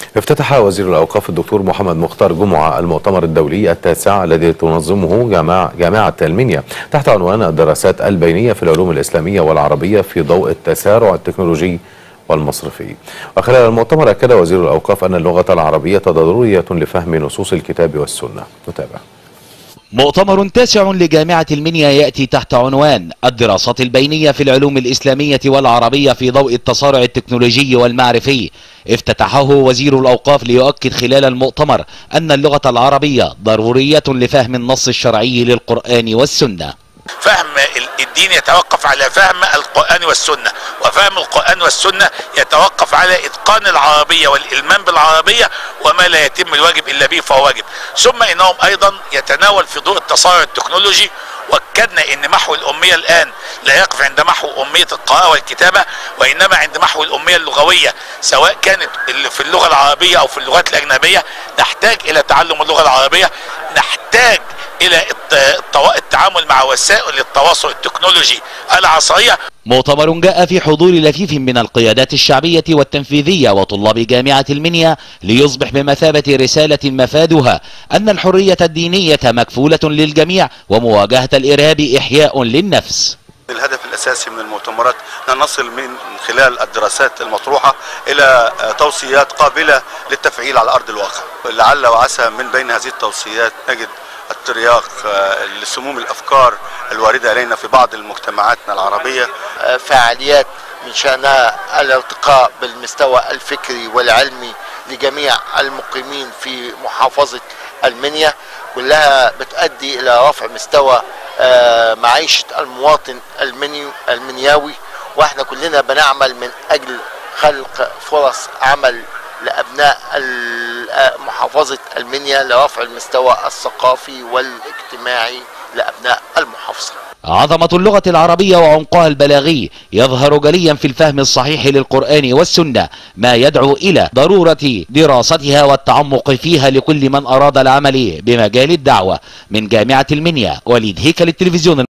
افتتح وزير الأوقاف الدكتور محمد مختار جمعة المؤتمر الدولي التاسع الذي تنظمه جامعة المنيا تحت عنوان الدراسات البينية في العلوم الإسلامية والعربية في ضوء التسارع التكنولوجي والمصرفي. وخلال المؤتمر أكد وزير الأوقاف أن اللغة العربية ضرورية لفهم نصوص الكتاب والسنة. نتابع. مؤتمر تاسع لجامعة المنيا يأتي تحت عنوان الدراسات البينية في العلوم الإسلامية والعربية في ضوء التسارع التكنولوجي والمعرفي. افتتحه وزير الأوقاف ليؤكد خلال المؤتمر أن اللغة العربية ضرورية لفهم النص الشرعي للقرآن والسنة. فهم الدين يتوقف على فهم القرآن والسنة، وفهم القرآن والسنة يتوقف على إتقان العربية والإلمام بالعربية، وما لا يتم الواجب إلا به فهو واجب. ثم إنهم أيضا يتناول في ضوء التسارع التكنولوجي، وأكدنا إن محو الأمية الآن لا يقف عند محو أمية القراءة والكتابة، وإنما عند محو الأمية اللغوية، سواء كانت في اللغة العربية أو في اللغات الأجنبية. نحتاج إلى تعلم اللغة العربية، نحتاج إلى التعامل مع وسائل التواصل التكنولوجي العصرية. مؤتمر جاء في حضور لفيف من القيادات الشعبية والتنفيذية وطلاب جامعة المنيا ليصبح بمثابة رسالة مفادها أن الحرية الدينية مكفولة للجميع، ومواجهة الإرهاب إحياء للنفس. الهدف الأساسي من المؤتمرات أن نصل من خلال الدراسات المطروحة إلى توصيات قابلة للتفعيل على أرض الواقع. لعل وعسى من بين هذه التوصيات نجد الترياق لسموم الأفكار الواردة إلينا في بعض المجتمعاتنا العربية. فعاليات من شأنها الارتقاء بالمستوى الفكري والعلمي لجميع المقيمين في محافظة المنيا، كلها بتؤدي إلى رفع مستوى معيشة المواطن المنياوي، واحنا كلنا بنعمل من أجل خلق فرص عمل لأبناء محافظة المنيا لرفع المستوى الثقافي والاجتماعي لأبناء المحافظة. عظمة اللغة العربية وعمقها البلاغي يظهر جليا في الفهم الصحيح للقرآن والسنة، ما يدعو إلى ضرورة دراستها والتعمق فيها لكل من أراد العمل بمجال الدعوة. من جامعة المنيا، وليد هيكل، التلفزيون.